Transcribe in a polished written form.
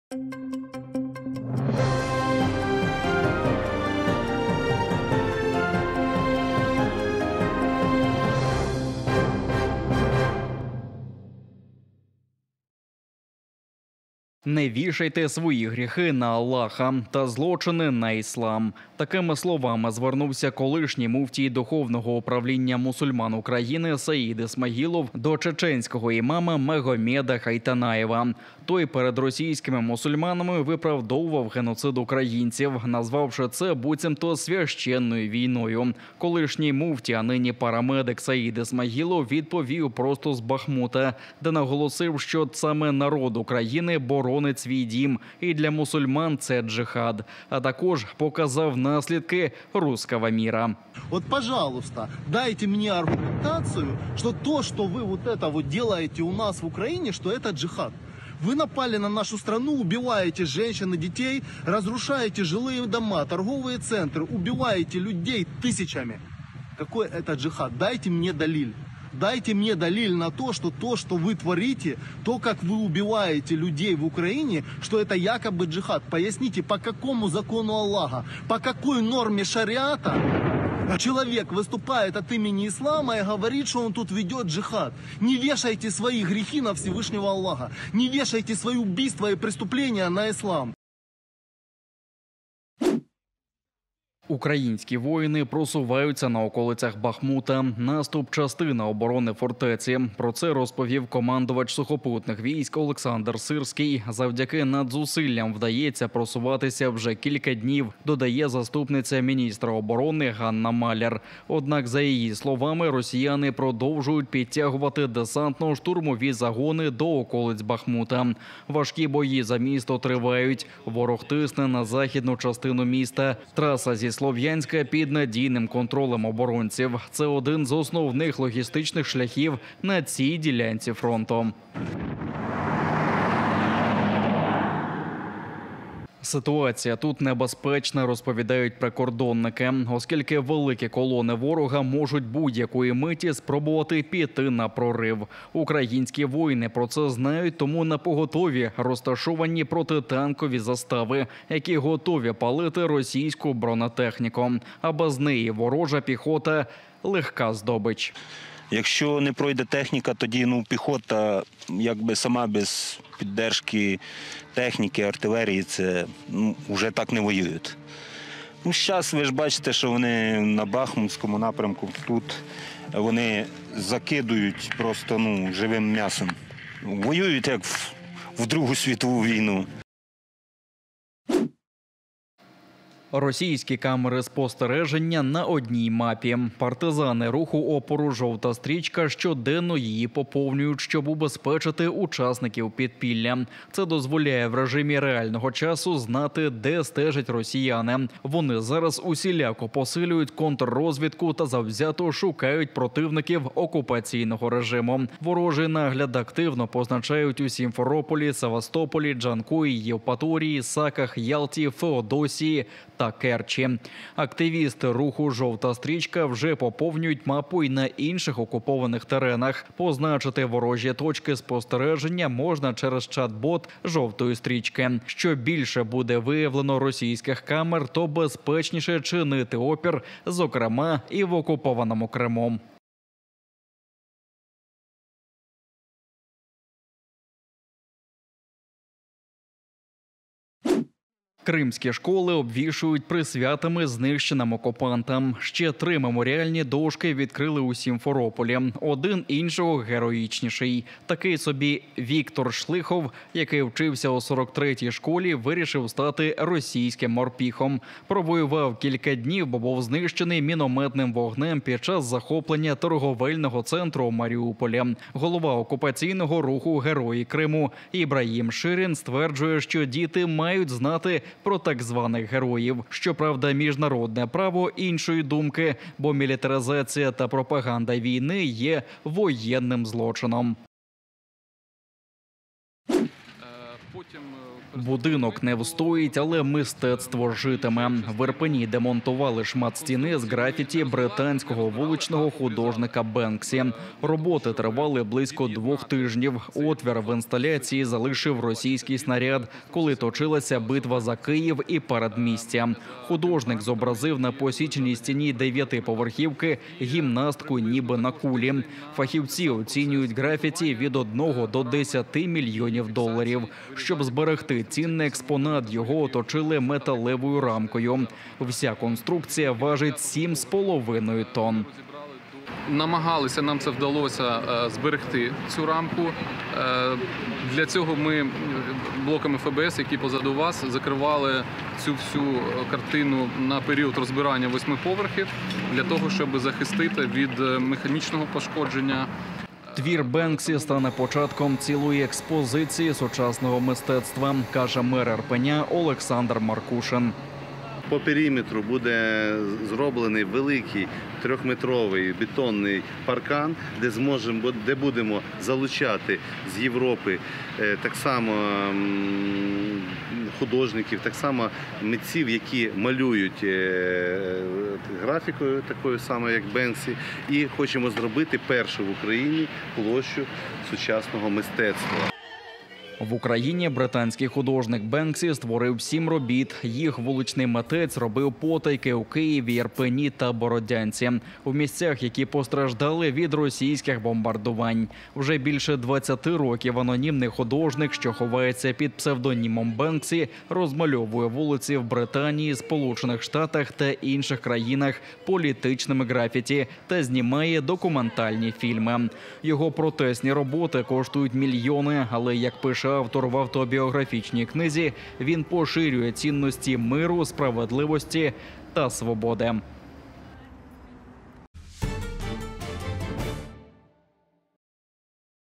Не вішайте свої гріхи на Аллаха та злочини на іслам. Такими словами звернувся колишній муфтій Духовного управління мусульман України Саїд Ісмагілов до чеченського імама Магомеда Хайтанаєва. Той перед російськими мусульманами виправдовував геноцид українців, назвавши це буцімто священною війною. Колишній муфтій, а нині парамедик Саїд Ісмагілов відповів просто з Бахмута, де наголосив, що саме народ України боронить свій дім, і для мусульман це джихад. А також показав наслідки русского мира. Вот, пожалуйста, дайте мне аргументацию, что то, что вы вот это вот делаете у нас в Украине, что это джихад. Вы напали на нашу страну, убиваете женщин и детей, разрушаете жилые дома, торговые центры, убиваете людей тысячами. Какой это джихад? Дайте мне далиль. Дайте мне далиль на то, что вы творите, то, как вы убиваете людей в Украине, что это якобы джихад. Поясните, по какому закону Аллаха, по какой норме шариата человек выступает от имени ислама и говорит, что он тут ведет джихад. Не вешайте свои грехи на Всевышнего Аллаха, не вешайте свои убийства и преступления на ислам. Українські воїни просуваються на околицях Бахмута. Наступ – частина оборони фортеці. Про це розповів командувач сухопутних військ Олександр Сирський. Завдяки надзусиллям вдається просуватися вже кілька днів, додає заступниця міністра оборони Ганна Маляр. Однак, за її словами, росіяни продовжують підтягувати десантно-штурмові загони до околиць Бахмута. Важкі бої за місто тривають. Ворог тисне на західну частину міста. Траса зі Слов'янська під надійним контролем оборонців. Це один з основних логістичних шляхів на цій ділянці фронту. Ситуація тут небезпечна, розповідають прикордонники, оскільки великі колони ворога можуть будь-якої миті спробувати піти на прорив. Українські воїни про це знають, тому напоготові розташовані протитанкові застави, які готові палити російську бронетехніку. А без неї ворожа піхота – легка здобич. Якщо не пройде техніка, тоді піхота якби сама без підтримки техніки, артилерії, це вже так не воюють. Зараз ви ж бачите, що вони на Бахмутському напрямку, тут вони закидують просто живим м'ясом. Воюють як в Другу світову війну. Російські камери спостереження на одній мапі. Партизани руху опору «Жовта стрічка» щоденно її поповнюють, щоб убезпечити учасників підпілля. Це дозволяє в режимі реального часу знати, де стежать росіяни. Вони зараз усіляко посилюють контррозвідку та завзято шукають противників окупаційного режиму. Ворожий нагляд активно позначають у Сімферополі, Севастополі, Джанкої, Євпаторії, Саках, Ялті, Феодосії та Керчі. Активісти руху «Жовта стрічка» вже поповнюють мапу й на інших окупованих теренах. Позначити ворожі точки спостереження можна через чат-бот «Жовтої стрічки». Що більше буде виявлено російських камер, то безпечніше чинити опір, зокрема і в окупованому Криму. Кримські школи обвішують присвятами знищеним окупантам. Ще 3 меморіальні дошки відкрили у Сімферополі. Один іншого героїчніший. Такий собі Віктор Шлихов, який вчився у 43-й школі, вирішив стати російським морпіхом. Провоював кілька днів, бо був знищений мінометним вогнем під час захоплення торговельного центру у Маріуполі. Голова окупаційного руху «Герої Криму» Ібраїм Ширін стверджує, що діти мають знати про так званих героїв. Щоправда, міжнародне право іншої думки, бо мілітаризація та пропаганда війни є воєнним злочином. Будинок не встоїть, але мистецтво житиме. В Ірпені демонтували шмат стіни з графіті британського вуличного художника Бенксі. Роботи тривали близько 2 тижнів. Отвір в інсталяції залишив російський снаряд, коли точилася битва за Київ і передмістя. Художник зобразив на посіченій стіні 9-поверхівки гімнастку ніби на кулі. Фахівці оцінюють графіті від 1 до 10 мільйонів доларів. Щоб зберегти цінний експонат, його оточили металевою рамкою. Вся конструкція важить 7,5 тонн. Намагалися, нам це вдалося зберегти цю рамку. Для цього ми блоками ФБС, які позаду вас, закривали цю всю картину на період розбирання 8 поверхів, для того, щоб захистити від механічного пошкодження. Твір Бенксі стане початком цілої експозиції сучасного мистецтва, каже мер Ірпеня Олександр Маркушин. По периметру буде зроблений великий 3-метровий бетонний паркан, де будемо залучати з Європи так само художників, так само митців, які малюють графікою такою самою, як Бенксі. І хочемо зробити першу в Україні площу сучасного мистецтва. В Україні британський художник Бенксі створив 7 робіт. Їх вуличний митець робив потайки у Києві, Ірпені та Бородянці. У місцях, які постраждали від російських бомбардувань. Вже більше 20 років анонімний художник, що ховається під псевдонімом Бенксі, розмальовує вулиці в Британії, Сполучених Штатах та інших країнах політичними графіті та знімає документальні фільми. Його протестні роботи коштують мільйони, але, як пише автор в автобіографічній книзі, він поширює цінності миру, справедливості та свободи.